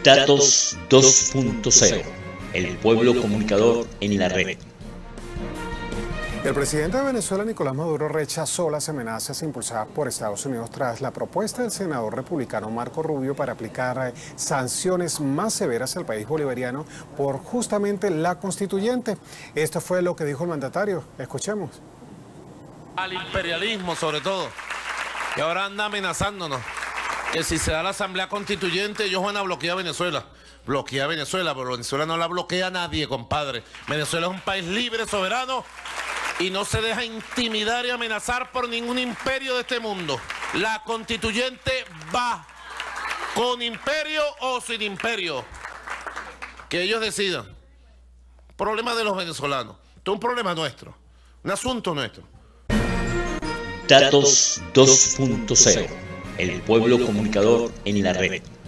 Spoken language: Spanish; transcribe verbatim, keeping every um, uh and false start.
Datos dos punto cero. El pueblo comunicador en la red. El presidente de Venezuela, Nicolás Maduro, rechazó las amenazas impulsadas por Estados Unidos tras la propuesta del senador republicano Marco Rubio para aplicar sanciones más severas al país bolivariano por justamente la constituyente. Esto fue lo que dijo el mandatario. Escuchemos. Al imperialismo, sobre todo, que ahora anda amenazándonos, que si se da la asamblea constituyente ellos van a bloquear a Venezuela. Bloquea a Venezuela, pero Venezuela no la bloquea a nadie, compadre. Venezuela es un país libre, soberano, y no se deja intimidar y amenazar por ningún imperio de este mundo. La constituyente va, con imperio o sin imperio. Que ellos decidan. Problema de los venezolanos. Esto es un problema nuestro, un asunto nuestro. Datos dos punto cero. El pueblo comunicador en la red.